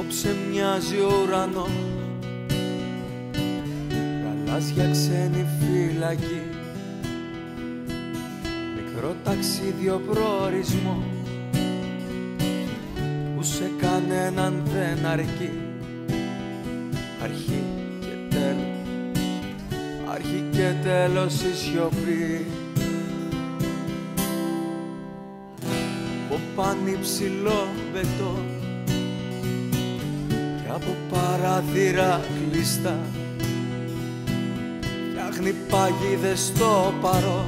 Απόψε μοιάζει ο ουρανός γαλάζια ξένη φυλακή, μικρό ταξίδιο προορισμό που σε κανέναν δεν αρκεί. Αρχή και τέλος, αρχή και τέλος η σιωπή. Από πανυψηλό μπετόν και από παράθυρα κλειστά φτιάχνει παγίδες στο παρόν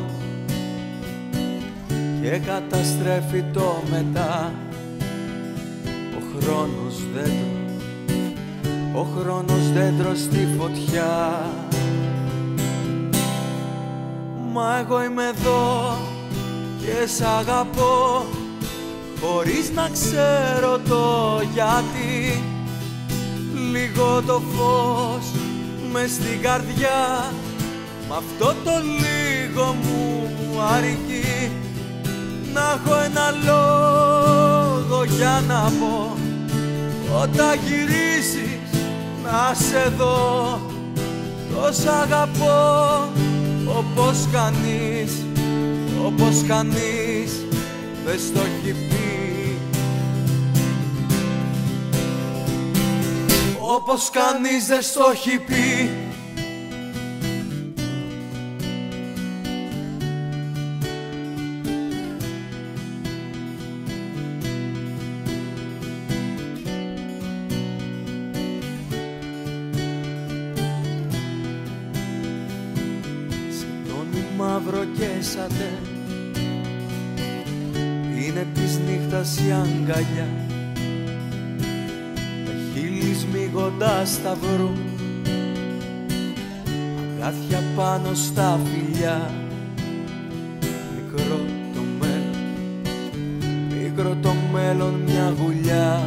και καταστρέφει το μετά. Ο χρόνος δέντρο, ο χρόνος δέντρο στη φωτιά. Μα εγώ είμαι εδώ και σ' αγαπώ χωρίς να ξέρω το γιατί. Λίγο το φως μες στην καρδιά, μ' αυτό το λίγο μου αρκεί. Να έχω ένα λόγο για να πω όταν γυρίσεις να σε δω. Το σ' αγαπώ όπως κανείς, όπως κανείς δεν στο έχει πει. Όπως κανείς δεν στο έχει πει. Σηκώνει μαύρο και σατέ, είναι της νύχτας η αγκαλιά. Τα χείλη σμίγοντας σταυρού, αγκάθια πάνω στα φιλιά. Μικρό το μέλλον, μικρό το μέλλον μια γουλιά.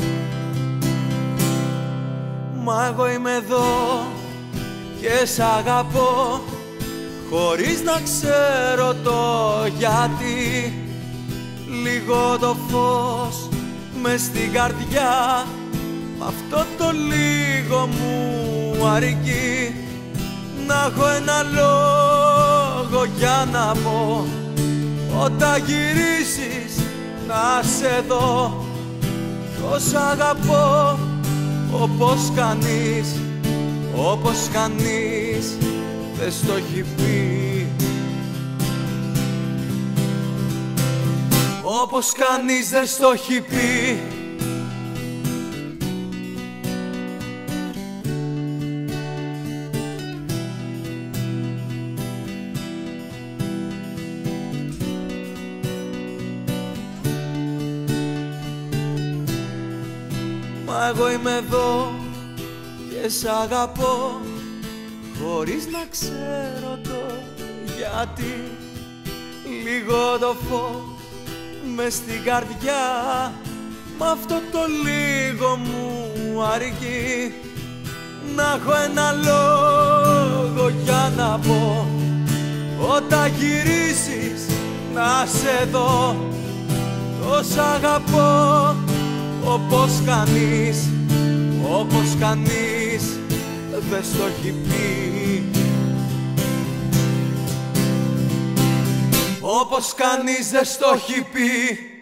Μα εγώ είμαι εδώ και σ' αγαπώ χωρίς να ξέρω το γιατί. Λίγο το φως μες στην καρδιά, μ' αυτό το λίγο μου αρκεί. Να έχω ένα λόγο για να πω όταν γυρίσεις να σε δω. Το σ' αγαπώ όπως κανείς, όπως κανείς δεν στο έχει πει. Όπως κανείς δεν στο έχει πει. Μα εγώ είμαι εδώ και σ' αγαπώ χωρίς να ξέρω το γιατί. Λίγο το φως μες στην καρδιά, μ' αυτό το λίγο μου αρκεί. Να έχω ένα λόγο για να πω όταν γυρίσεις να σε δω. Το σ' αγαπώ όπως κανείς, όπως κανείς δεν στο έχει πει. Όπως κανείς δεν στο έχει πει.